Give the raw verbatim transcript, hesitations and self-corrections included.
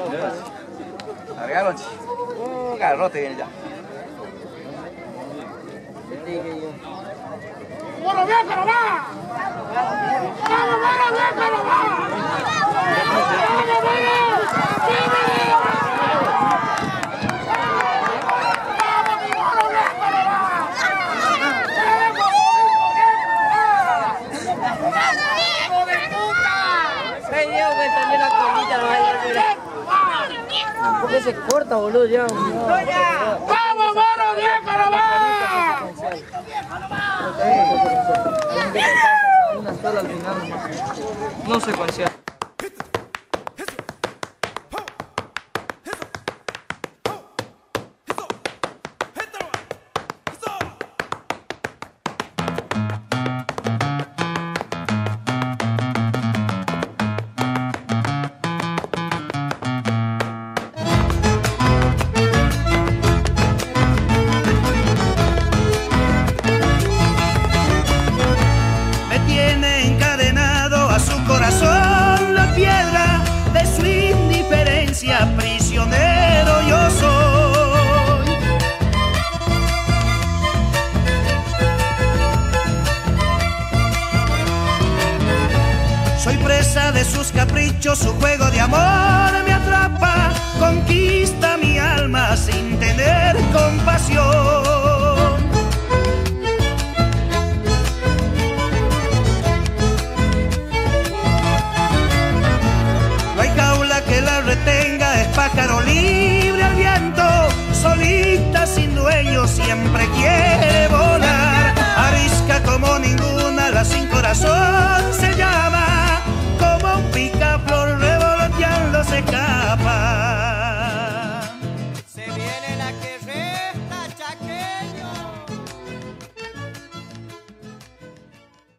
Largalo, chi. Uh, garrote viene ya. ¡Bueno, bien, pero va! ¡Vamos, bueno, bien, pero va! ¡Vamos, ¿Por qué se corta, boludo? Ya. ¡Vamos, mono, bien, pero va! Una sola al final. No secuencial. Prisionero yo soy. Soy presa de sus caprichos, su juego de amor me atrapa, conquista mi alma sin tener compasión. No hay jaula que la retenga, es pájaro libre al viento, solita sin dueño siempre quiere volar. Arisca como ninguna, la sin corazón se llama, como un picaflor revoloteando se escapa.